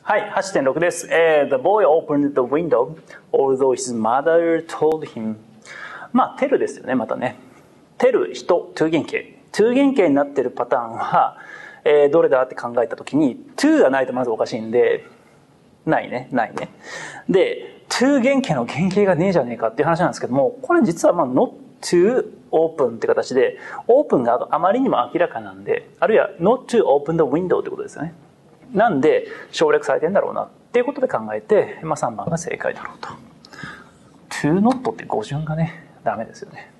はい、8.6 です。The boy opened the window, although his mother told him. まあ、tell ですよね、またね。tell 人、to 原型。to 原型になってるパターンは、どれだって考えたときに、to がないとまずおかしいんで、ないね。で、to 原型の原型がねえじゃねえかっていう話なんですけども、これ実はまあ not to open って形で、open があまりにも明らかなんで、あるいは not to open the window ってことですよね。なんで省略されてんだろうなっていうことで考えて、まあ3番が正解だろうと。to not って語順がね、ダメですよね。